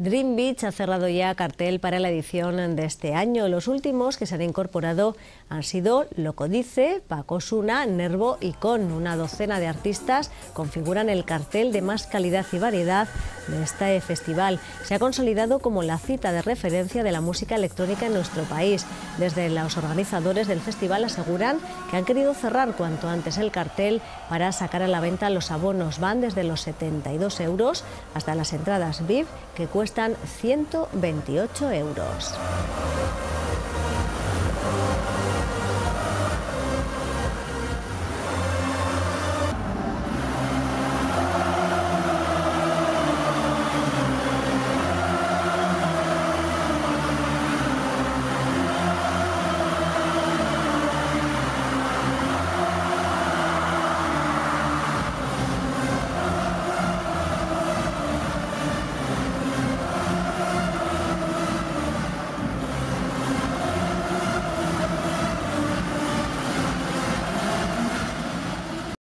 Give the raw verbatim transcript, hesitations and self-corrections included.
Dream Beach ha cerrado ya cartel para la edición de este año. Los últimos que se han incorporado han sido Locodice, Paco Osuna, Nervo y Con. Una docena de artistas configuran el cartel de más calidad y variedad de este festival. Se ha consolidado como la cita de referencia de la música electrónica en nuestro país. Desde los organizadores del festival aseguran que han querido cerrar cuanto antes el cartel para sacar a la venta los abonos. Van desde los setenta y dos euros hasta las entradas V I P, que cuestan ciento veintiocho euros.